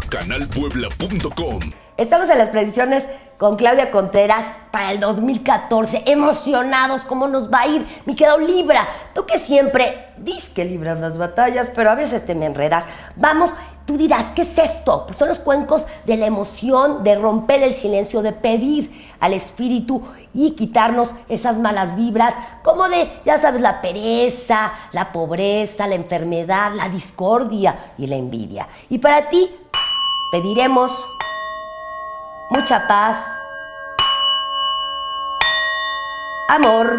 canalpuebla.com. Estamos en las predicciones con Claudia Contreras para el 2014. Emocionados, ¿cómo nos va a ir? Mi querido Libra, tú que siempre dices que libras las batallas, pero a veces te me enredas. Vamos, tú dirás, ¿qué es esto? Pues son los cuencos de la emoción, de romper el silencio, de pedir al espíritu y quitarnos esas malas vibras, como de, ya sabes, la pereza, la pobreza, la enfermedad, la discordia y la envidia. Y para ti pediremos mucha paz, amor,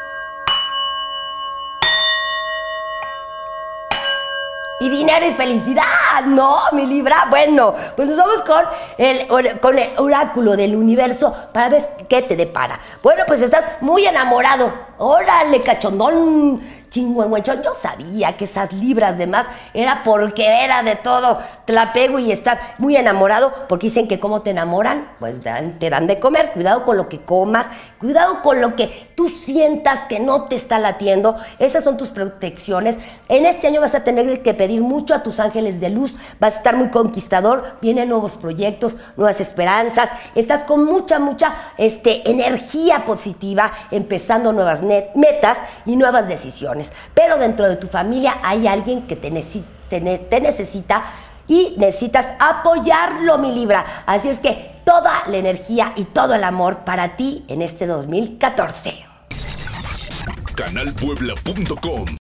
y dinero y felicidad. No, mi Libra. Bueno, pues nos vamos con el oráculo del universo para ver qué te depara. Bueno, pues estás muy enamorado. Órale, cachondón, chingüengüenchón. Yo sabía que esas libras de más era porque era de todo tlapego y estar muy enamorado, porque dicen que cómo te enamoran, pues te dan de comer. Cuidado con lo que comas, cuidado con lo que tú sientas que no te está latiendo. Esas son tus protecciones. En este año vas a tener que pedir mucho a tus ángeles de luz, vas a estar muy conquistador, vienen nuevos proyectos, nuevas esperanzas, estás con mucha energía positiva, empezando nuevas metas y nuevas decisiones. Pero dentro de tu familia hay alguien que te necesita y necesitas apoyarlo, mi Libra. Así es que toda la energía y todo el amor para ti en este 2014. canalpuebla.com